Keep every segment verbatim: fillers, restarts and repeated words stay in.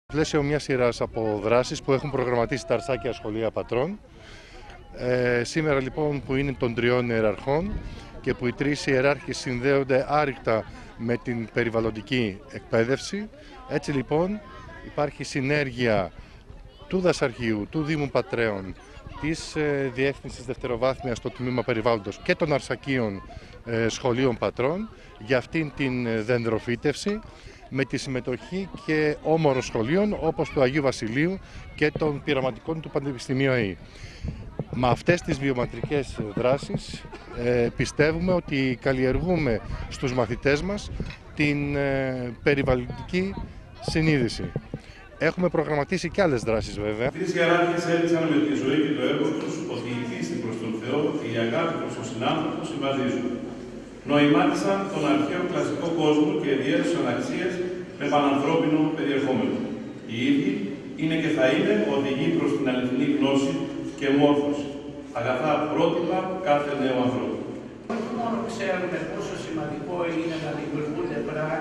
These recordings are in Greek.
Πλαίσιο μια σειρά από δράσεις που έχουν προγραμματίσει τα Αρσάκια Σχολεία Πατρών. Ε, σήμερα λοιπόν που είναι των τριών ιεραρχών και που οι τρεις ιεράρχες συνδέονται άρρηκτα με την περιβαλλοντική εκπαίδευση, έτσι λοιπόν υπάρχει συνέργεια του Δασαρχείου, του Δήμου Πατρέων, της ε, Διεύθυνσης Δευτεροβάθμιας στο Τμήμα Περιβάλλοντος και των Αρσακίων ε, Σχολείων Πατρών για αυτήν την ε, δενδροφύτευση, με τη συμμετοχή και όμορων σχολείων όπως του Αγίου Βασιλείου και των πειραματικών του Πανεπιστημίου ΑΕΗ. Με αυτές τις βιομετρικές δράσεις ε, πιστεύουμε ότι καλλιεργούμε στους μαθητές μας την ε, περιβαλλοντική συνείδηση. Έχουμε προγραμματίσει και άλλες δράσεις βέβαια. Οι τρεις ιεράρχες έδειξαν με τη ζωή και το έργο τους ότι η πίστη προς τον Θεό και η αγάπη προς τον συνάνθρωπο συμβαδίζουν. Νοημάτισαν τον αρχαίο κλασικό κόσμο και διέδωσαν αξίες με πανανθρώπινο περιεχόμενο. Οι ίδιοι είναι και θα είναι οδηγοί προς την αληθινή γνώση και μόρφωση, αγαθά πρότυπα κάθε νέου ανθρώπου. Όχι μόνο ξέρουμε πόσο σημαντικό είναι να δημιουργούνται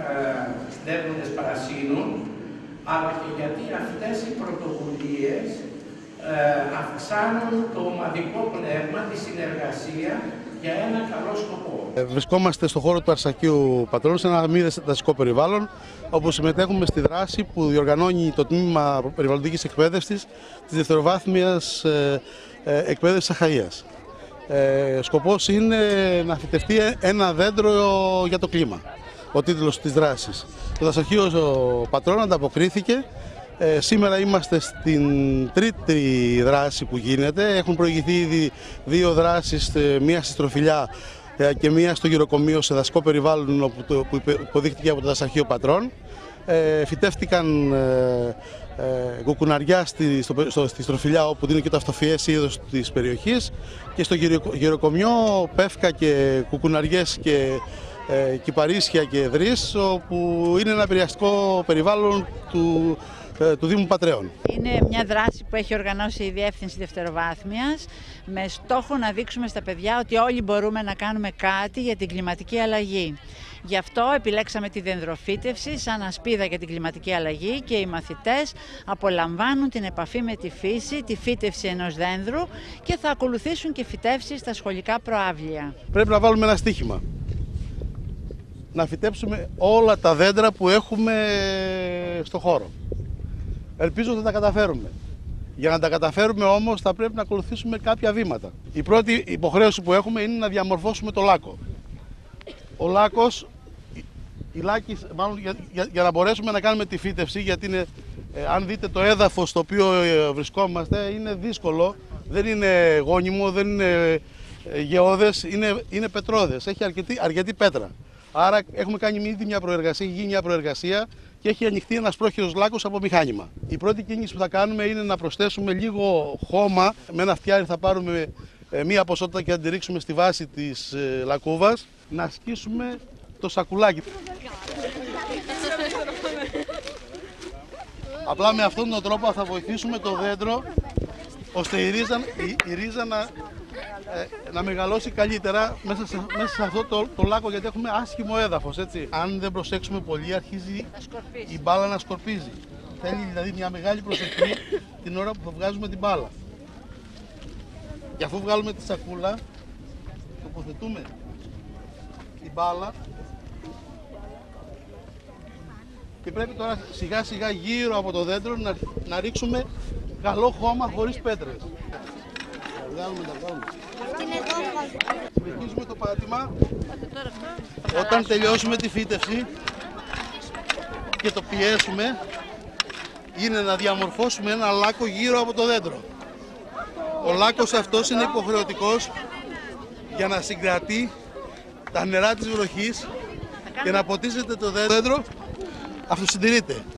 δέντρονες πρασίνων, αλλά και γιατί αυτές οι πρωτοβουλίες ε, αυξάνουν το ομαδικό πνεύμα, τη συνεργασία για ένα καλό σκοπό. Βρισκόμαστε στον χώρο του Αρσακίου Πατρών, σε ένα μη δασικό περιβάλλον, όπου συμμετέχουμε στη δράση που διοργανώνει το Τμήμα Περιβαλλοντικής Εκπαίδευσης της Δευτεροβάθμιας Εκπαίδευσης Αχαΐας. Ε, σκοπός είναι να φυτευτεί ένα δέντρο για το κλίμα, ο τίτλος της δράσης. Το Δασαρχείο Πατρών ανταποκρίθηκε. Ε, σήμερα είμαστε στην τρίτη δράση που γίνεται. Έχουν προηγηθεί ήδη δύο δράσεις, μία στη Στροφιλιά και μία στο γυροκομείο σε δασικό περιβάλλον που υποδείχτηκε από το Δασαρχείο Πατρών. Ε, φυτεύτηκαν ε, ε, κουκουναριά στη, στο, στο, στη Στροφιλιά, όπου είναι και το αυτοφυές είδος της περιοχής, και στο γυροκομείο πεύκα και κουκουναριές και ε, κυπαρίσια και δρύς, όπου είναι ένα επηρεαστικό περιβάλλον του του Δήμου Πατρέων. Είναι μια δράση που έχει οργανώσει η Διεύθυνση Δευτεροβάθμιας με στόχο να δείξουμε στα παιδιά ότι όλοι μπορούμε να κάνουμε κάτι για την κλιματική αλλαγή. Γι' αυτό επιλέξαμε τη δενδροφύτευση σαν ασπίδα για την κλιματική αλλαγή και οι μαθητές απολαμβάνουν την επαφή με τη φύση, τη φύτευση ενός δένδρου, και θα ακολουθήσουν και φυτεύσεις στα σχολικά προαύλια. Πρέπει να βάλουμε ένα στίχημα. Να φυτέψουμε όλα τα δέντρα που έχουμε στο χώρο. Ελπίζω ότι θα τα καταφέρουμε. Για να τα καταφέρουμε όμως θα πρέπει να ακολουθήσουμε κάποια βήματα. Η πρώτη υποχρέωση που έχουμε είναι να διαμορφώσουμε το λάκκο. Ο λάκκος, η λάκκη, μάλλον για, για, για να μπορέσουμε να κάνουμε τη φύτευση, γιατί είναι, ε, αν δείτε το έδαφος στο οποίο ε, βρισκόμαστε, είναι δύσκολο, δεν είναι γόνιμο, δεν είναι ε, γεώδες, είναι, είναι πετρώδες, έχει αρκετή, αρκετή πέτρα. Άρα έχουμε κάνει ήδη μια προεργασία, έχει γίνει μια προεργασία και έχει ανοιχτεί ένας πρόχειρος λάκκος από μηχάνημα. Η πρώτη κίνηση που θα κάνουμε είναι να προσθέσουμε λίγο χώμα. Με ένα φτιάρι θα πάρουμε μία ποσότητα και θα την ρίξουμε στη βάση της λακκούβας, να ασκήσουμε το σακουλάκι. Απλά με αυτόν τον τρόπο θα βοηθήσουμε το δέντρο ώστε η ρίζα, η, η ρίζα να, ε, να μεγαλώσει καλύτερα μέσα σε, μέσα σε αυτό το, το λάκκο, γιατί έχουμε άσχημο έδαφος, έτσι. Αν δεν προσέξουμε πολύ, αρχίζει η μπάλα να σκορπίζει. Θέλει δηλαδή μια μεγάλη προσοχή την ώρα που θα βγάζουμε την μπάλα. Και αφού βγάλουμε τη σακούλα, τοποθετούμε την μπάλα και πρέπει τώρα σιγά σιγά γύρω από το δέντρο να, να ρίξουμε καλό χώμα χωρίς πέτρες. Τα βγάλουμε, τα βγάλουμε. Συνεχίζουμε το πάτημα. Όταν τελειώσουμε τη φύτευση και το πιέσουμε, είναι να διαμορφώσουμε ένα λάκκο γύρω από το δέντρο. Ο λάκκος αυτός είναι υποχρεωτικός για να συγκρατεί τα νερά της βροχής και να ποτίζεται το δέντρο, αυτοσυντηρείται.